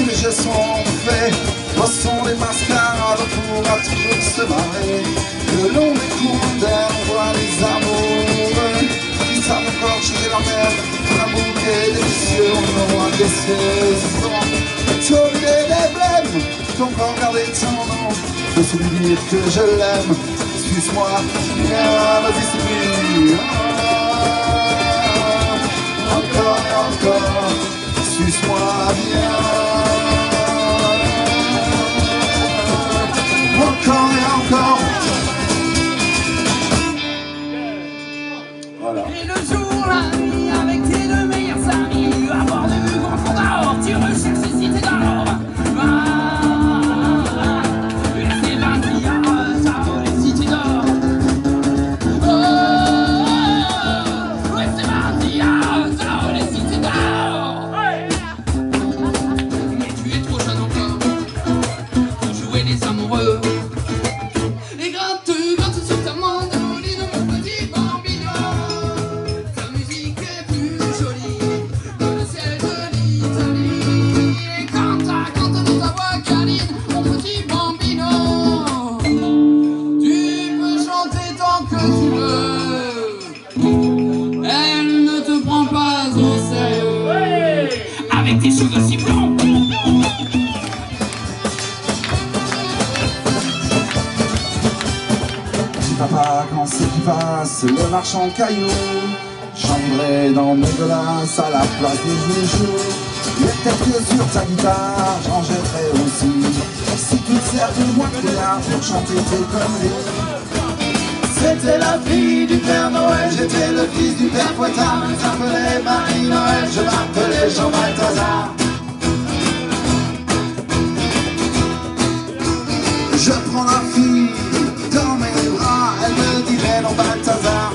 tous les jeux sont faits, bossons les mascarades, on pourra toujours se marrer. Le long des cours d'air, on voit les amoureux qui savent encore changer leur mère pour un bouquet délicieux. On aura des saisons, tourner des blêmes, faut encore garder son nom, je peux lui dire que je l'aime. Excuse-moi, viens, vas-y c'est lui. Encore et encore, excuse-moi, viens. Encore et encore. Voilà. Et le jour, la nuit, avec tes deux meilleurs amis, à bord de Grand d'or, tu recherches une cité d'or. C'est 20 milliards, ça vaut les cités d'or. Oh, ouais, c'est 20 milliards, ça vaut les cités d'or. Mais tu es trop jeune encore pour jouer les amoureux. Et gratte sur ta main de lit de mon petit bambino. Ta musique est plus jolie que le ciel de l'Italie. Et canta dans ta voix câline, mon petit bambino. Tu peux chanter tant que tu veux, elle ne te prend pas au sérieux. Avec tes cheveux si blancs. Papa, quand c'est qui passe, le marchand de cailloux, chanterai dans mes glaces à la place des bijoux. Et peut-être que sur ta guitare, j'en jetterai aussi. Si tu te sers de moi de rien pour chanter tes conneries. C'était la fille du Père Noël, j'étais le fils du Père Fouettard. Je m'appelais Marie-Noël, je m'appelais Jean Balthazar. Je prends la fille dans mes bras, elle me dit mais non Balthazar.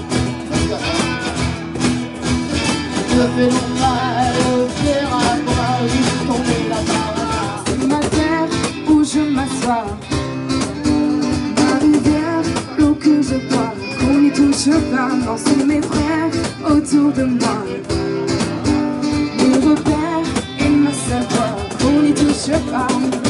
Je fais mon mal, faire à moi, juste tomber la barre. C'est ma terre où je m'assois, ma rivière, l'eau que je bois, qu'on n'y touche pas, non c'est mes frères autour de moi. Mes repères et ma seule voix, qu'on n'y touche pas.